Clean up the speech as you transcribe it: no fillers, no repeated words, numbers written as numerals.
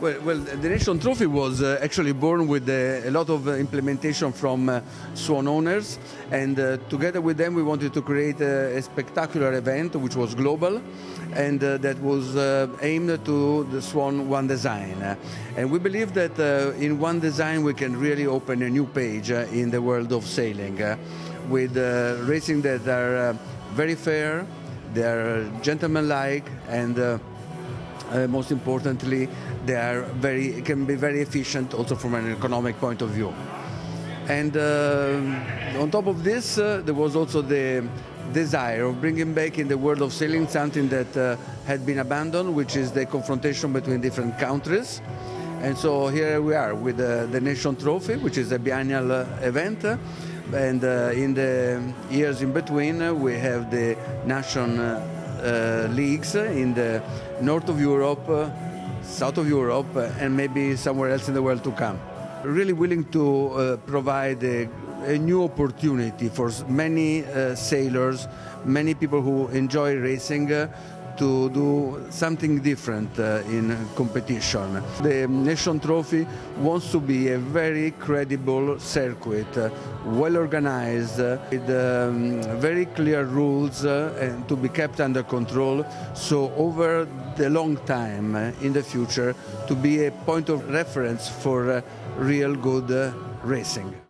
Well, the Nation Trophy was actually born with a lot of implementation from Swan owners, and together with them we wanted to create a spectacular event which was global, and that was aimed to the Swan One Design. And we believe that in One Design we can really open a new page in the world of sailing, with racing that are very fair, they are gentlemanlike, and most importantly, they can be very efficient also from an economic point of view. And on top of this, there was also the desire of bringing back in the world of sailing something that had been abandoned, which is the confrontation between different countries. And so here we are with the Nation Trophy, which is a biennial event. And in the years in between, we have the nation leagues in the north of Europe, south of Europe, and maybe somewhere else in the world to come. Really willing to provide a new opportunity for many sailors, many people who enjoy racing, to do something different in competition. The Nation Trophy wants to be a very credible circuit, well organized, with very clear rules and to be kept under control, so over the long time in the future to be a point of reference for real good racing.